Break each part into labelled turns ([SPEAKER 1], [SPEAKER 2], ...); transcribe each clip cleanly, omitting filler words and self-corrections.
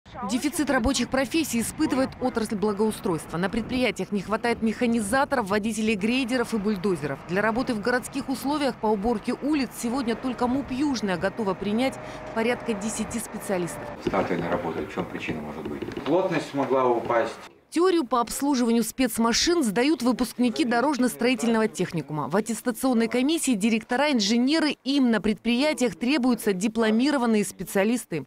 [SPEAKER 1] Дефицит рабочих профессий испытывает отрасль благоустройства. На предприятиях не хватает механизаторов, водителей грейдеров и бульдозеров. Для работы в городских условиях по уборке улиц сегодня только МУП «Южная» готова принять порядка 10 специалистов.
[SPEAKER 2] Статуя не работает. В чем причина может быть?
[SPEAKER 3] Плотность могла упасть.
[SPEAKER 1] Теорию по обслуживанию спецмашин сдают выпускники дорожно-строительного техникума. В аттестационной комиссии директора, инженеры, им на предприятиях требуются дипломированные специалисты.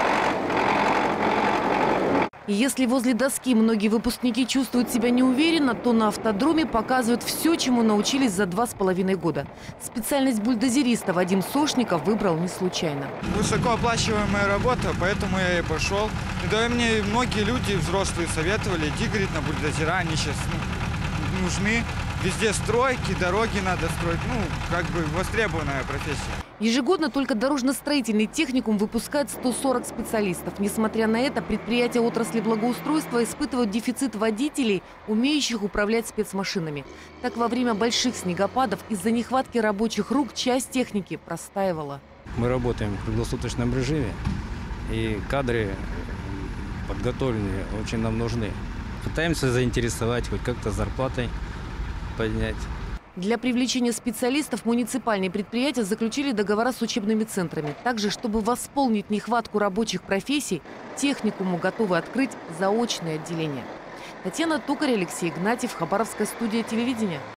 [SPEAKER 1] И если возле доски многие выпускники чувствуют себя неуверенно, то на автодроме показывают все, чему научились за 2,5 года. Специальность бульдозериста Вадим Сошников выбрал не случайно.
[SPEAKER 4] Высокооплачиваемая работа, поэтому я и пошел. Да и мне многие люди взрослые советовали, иди, говорит, на бульдозера, они сейчас нужны. Везде стройки, дороги надо строить, востребованная профессия.
[SPEAKER 1] Ежегодно только дорожно-строительный техникум выпускает 140 специалистов. Несмотря на это, предприятия отрасли благоустройства испытывают дефицит водителей, умеющих управлять спецмашинами. Так, во время больших снегопадов из-за нехватки рабочих рук часть техники простаивала.
[SPEAKER 5] Мы работаем в круглосуточном режиме, и кадры подготовленные очень нам нужны. Пытаемся заинтересовать, хоть как-то зарплатой поднять.
[SPEAKER 1] Для привлечения специалистов муниципальные предприятия заключили договора с учебными центрами. Также, чтобы восполнить нехватку рабочих профессий, техникуму готовы открыть заочные отделения. Татьяна Токарь, Алексей Игнатьев, Хабаровская студия телевидения.